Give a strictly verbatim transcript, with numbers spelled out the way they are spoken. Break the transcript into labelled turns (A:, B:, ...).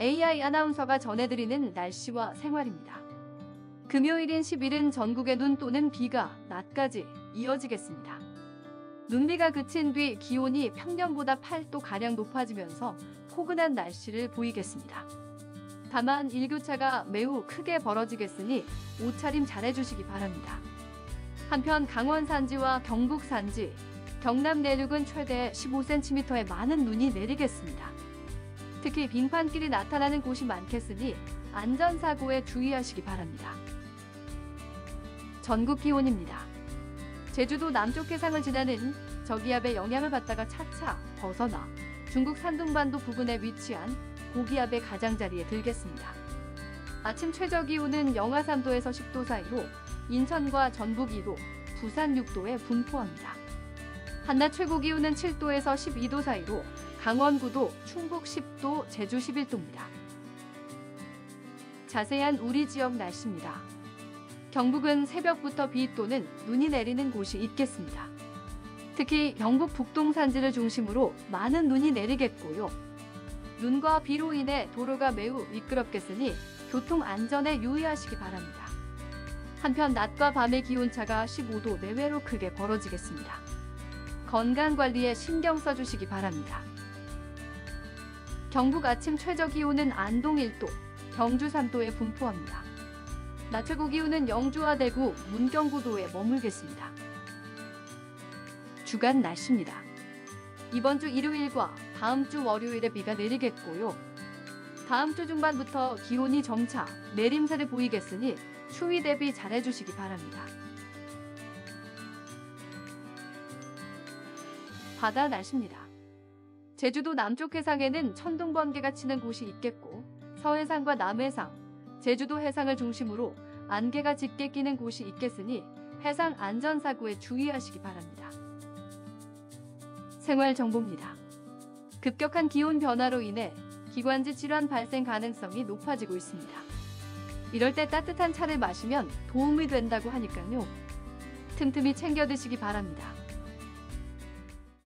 A: 에이아이 아나운서가 전해드리는 날씨와 생활입니다. 금요일인 십일은 전국에 눈 또는 비가 낮까지 이어지겠습니다. 눈비가 그친 뒤 기온이 평년보다 팔 도가량 높아지면서 포근한 날씨를 보이겠습니다. 다만 일교차가 매우 크게 벌어지겠으니 옷차림 잘해주시기 바랍니다. 한편 강원 산지와 경북 산지, 경남 내륙은 최대 십오 센티미터의 많은 눈이 내리겠습니다. 특히 빙판길이 나타나는 곳이 많겠으니 안전사고에 주의하시기 바랍니다. 전국 기온입니다. 제주도 남쪽 해상을 지나는 저기압의 영향을 받다가 차차 벗어나 중국 산둥반도 부근에 위치한 고기압의 가장자리에 들겠습니다. 아침 최저기온은 영하 삼 도에서 십 도 사이로 인천과 전북 이 도, 부산 육 도에 분포합니다. 한낮 최고기온은 칠 도에서 십이 도 사이로 강원 구 도, 충북 십 도, 제주 십일 도입니다. 자세한 우리 지역 날씨입니다. 경북은 새벽부터 비 또는 눈이 내리는 곳이 있겠습니다. 특히 경북 북동 산지를 중심으로 많은 눈이 내리겠고요. 눈과 비로 인해 도로가 매우 미끄럽겠으니 교통 안전에 유의하시기 바랍니다. 한편 낮과 밤의 기온차가 십오 도 내외로 크게 벌어지겠습니다. 건강관리에 신경 써주시기 바랍니다. 경북 아침 최저기온은 안동 일 도, 경주 삼 도에 분포합니다. 낮 최고기온은 영주와 대구, 문경 구 도에 머물겠습니다. 주간 날씨입니다. 이번 주 일요일과 다음 주 월요일에 비가 내리겠고요. 다음 주 중반부터 기온이 점차 내림세를 보이겠으니 추위 대비 잘해주시기 바랍니다. 바다 날씨입니다. 제주도 남쪽 해상에는 천둥 번개가 치는 곳이 있겠고 서해상과 남해상, 제주도 해상을 중심으로 안개가 짙게 끼는 곳이 있겠으니 해상 안전사고에 주의하시기 바랍니다. 생활정보입니다. 급격한 기온 변화로 인해 기관지 질환 발생 가능성이 높아지고 있습니다. 이럴 때 따뜻한 차를 마시면 도움이 된다고 하니까요. 틈틈이 챙겨 드시기 바랍니다.